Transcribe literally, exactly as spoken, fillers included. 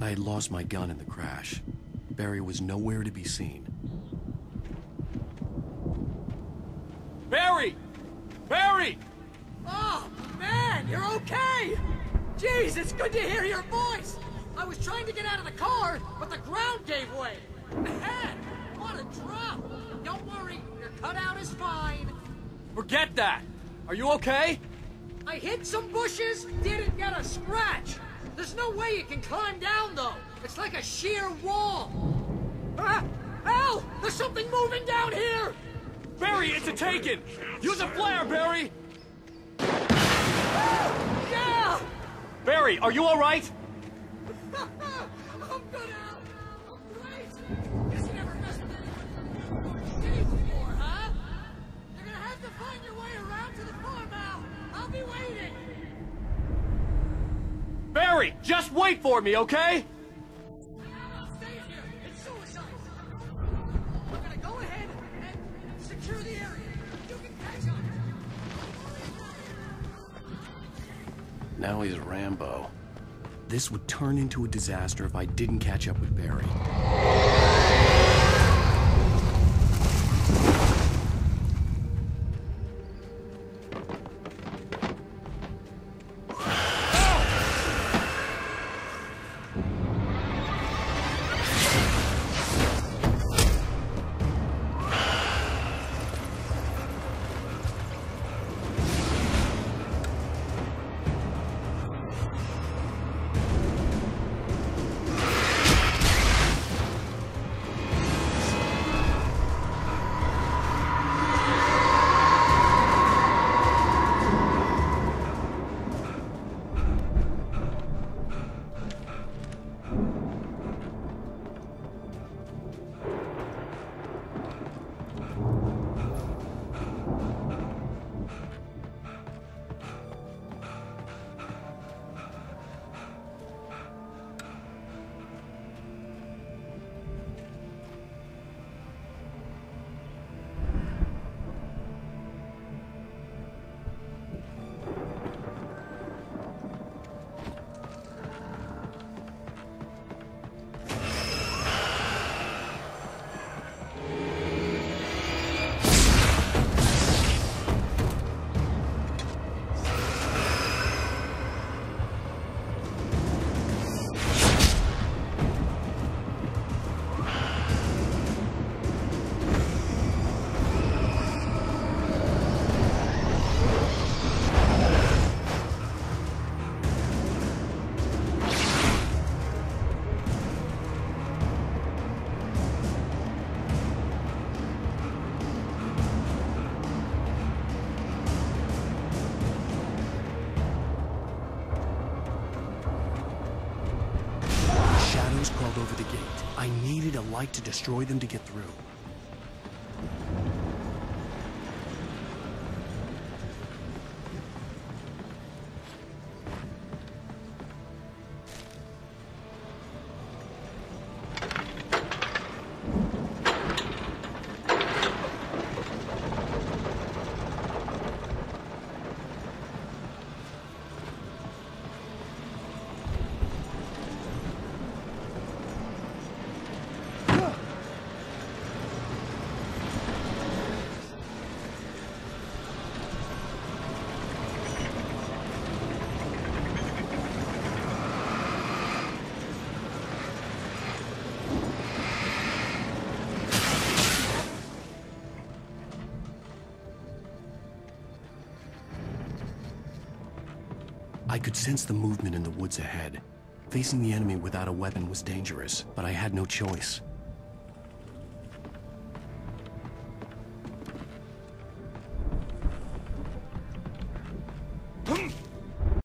I had lost my gun in the crash. Barry was nowhere to be seen. Barry! Barry! Oh, man, you're okay! Jeez, it's good to hear your voice! I was trying to get out of the car, but the ground gave way! Man, what a drop! Don't worry, your cutout is fine. Forget that! Are you okay? I hit some bushes, didn't get a scratch! There's no way you can climb down, though! It's like a sheer wall! Ah! Al! There's something moving down here! Barry, it's a Taken! Use a flare, Barry! Yeah! Barry, are you alright? I'm good, Al! I'm great! Guess you never messed with anyone shitty before, huh? You're gonna have to find your way around to the farm, Al! I'll be waiting! Barry, just wait for me, okay? I'm staying here! It's suicide! We're gonna go ahead and secure the area. You can catch up! Now he's Rambo. This would turn into a disaster if I didn't catch up with Barry. Crawled over the gate. I needed a light to destroy them to get through. I could sense the movement in the woods ahead. Facing the enemy without a weapon was dangerous, but I had no choice.